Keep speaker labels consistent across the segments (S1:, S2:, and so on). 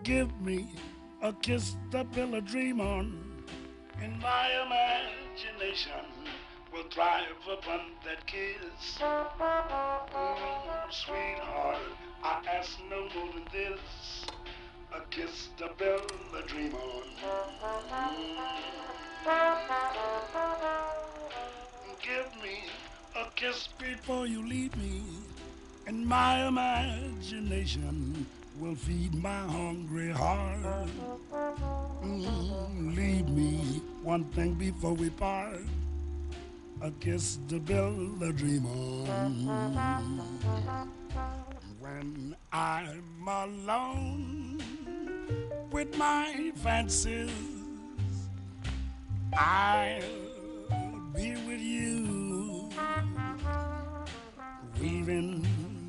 S1: Give me a kiss to build a dream on, and my imagination will thrive upon that kiss. Sweetheart, I ask no more than this, a kiss to build a dream on. Give me a kiss before you leave me, and my imagination will feed my hungry heart. Leave me one thing before we part, a kiss to build a dream on. When I'm alone with my fancies, I'll be with you, weaving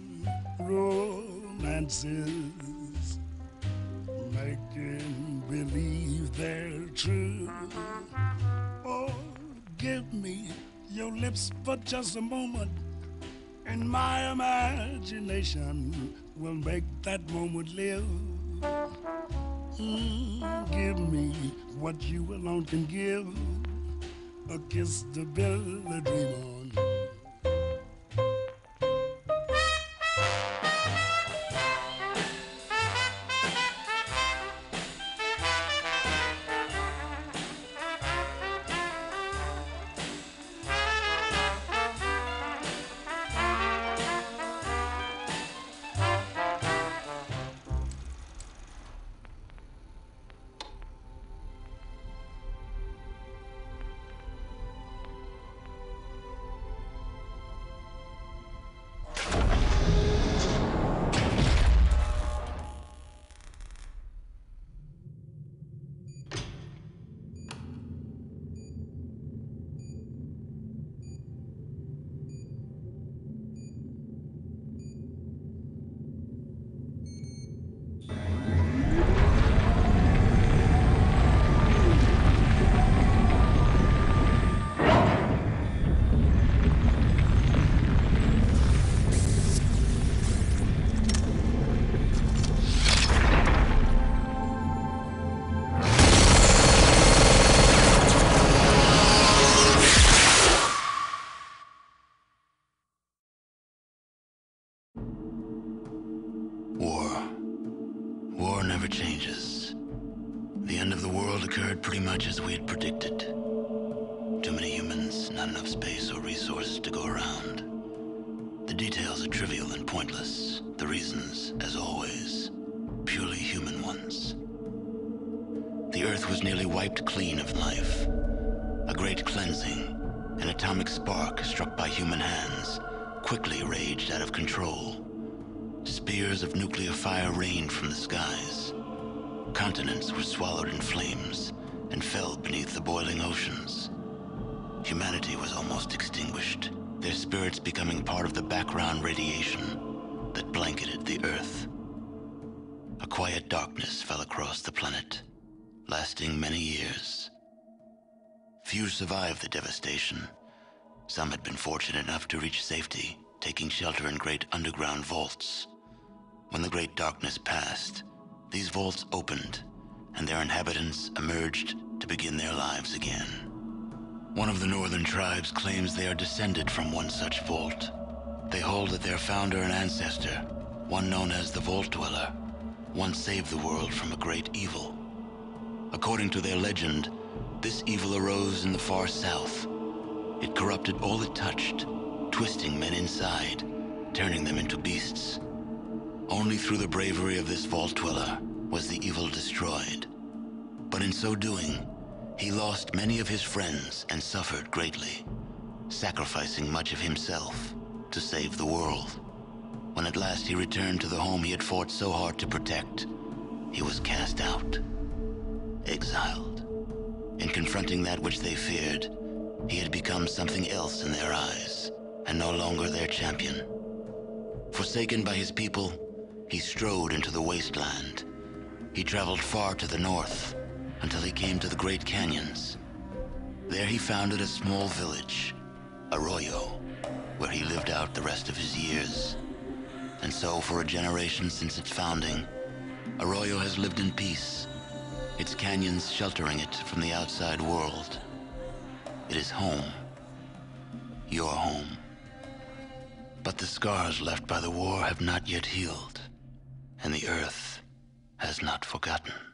S1: romances, making believe they're true. Oh, give me your lips for just a moment, and my imagination will make that moment live. Give me what you alone can give, a kiss to build a dream on.
S2: War never changes. The end of the world occurred pretty much as we had predicted. Too many humans, not enough space or resources to go around. The details are trivial and pointless. The reasons, as always, purely human ones. The Earth was nearly wiped clean of life. A great cleansing, an atomic spark struck by human hands, quickly raged out of control. Spears of nuclear fire rained from the skies. Continents were swallowed in flames and fell beneath the boiling oceans. Humanity was almost extinguished, their spirits becoming part of the background radiation that blanketed the Earth. A quiet darkness fell across the planet, lasting many years. Few survived the devastation. Some had been fortunate enough to reach safety, taking shelter in great underground vaults. When the great darkness passed, these vaults opened, and their inhabitants emerged to begin their lives again. One of the northern tribes claims they are descended from one such vault. They hold that their founder and ancestor, one known as the Vault Dweller, once saved the world from a great evil. According to their legend, this evil arose in the far south. It corrupted all it touched, twisting men inside, turning them into beasts. Only through the bravery of this Vault Dweller was the evil destroyed. But in so doing, he lost many of his friends and suffered greatly, sacrificing much of himself to save the world. When at last he returned to the home he had fought so hard to protect, he was cast out, exiled. In confronting that which they feared, he had become something else in their eyes, and no longer their champion. Forsaken by his people, he strode into the wasteland. He traveled far to the north until he came to the Great Canyons. There he founded a small village, Arroyo, where he lived out the rest of his years. And so for a generation since its founding, Arroyo has lived in peace, its canyons sheltering it from the outside world. It is home. Your home. But the scars left by the war have not yet healed, and the Earth has not forgotten.